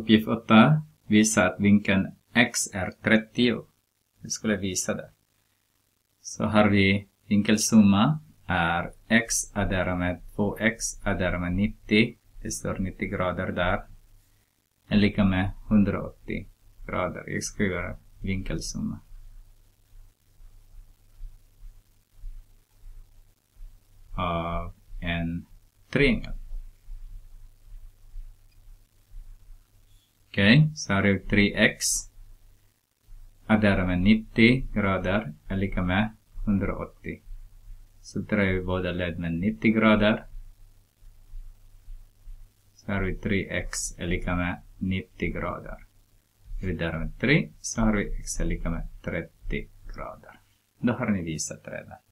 Uppgift 8. Visa att vinkeln x är 30. Vi skulle visa det. Så har vi vinkelsumma är x adderar med 2x adderar med 90. Det står 90 grader där. Är lika med 180 grader. Jag skriver vinkelsumma. Av en triangel. Okej, så har vi 3x adderar med 90 grader är lika med 180. Så drar vi båda led med 90 grader. Så har vi 3x är lika med 90 grader. Dividerar med 3 så har vi x är lika med 30 grader. Då har ni visat redan.